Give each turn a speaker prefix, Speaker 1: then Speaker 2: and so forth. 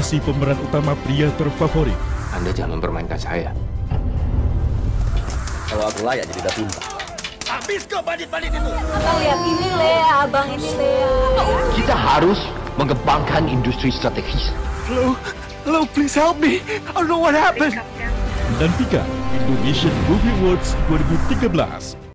Speaker 1: nominasi pemeran utama pria terfavorit.
Speaker 2: Anda jangan mempermainkan saya.
Speaker 3: Kalau aku layak jadi Davinta.
Speaker 4: Habis kau bandit-bandit itu.
Speaker 5: Abang lihat ini Lea, abang ini Lea.
Speaker 2: Kita harus mengembangkan industri strategis.
Speaker 4: Hello, please help me. I don't know what happened.
Speaker 1: Nantikan Indonesian Movie Awards 2013.